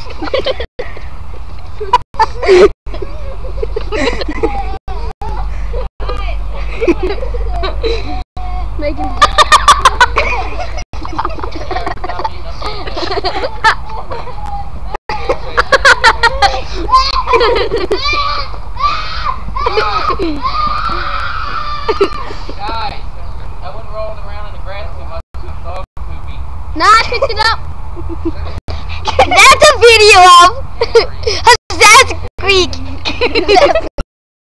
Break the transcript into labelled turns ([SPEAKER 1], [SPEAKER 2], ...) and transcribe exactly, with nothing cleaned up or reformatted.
[SPEAKER 1] Making.
[SPEAKER 2] Guys, I wasn't rolling around in the grass too much. It's dog poopy.
[SPEAKER 1] Nah, I picked it up. That's a video of. That's Greek.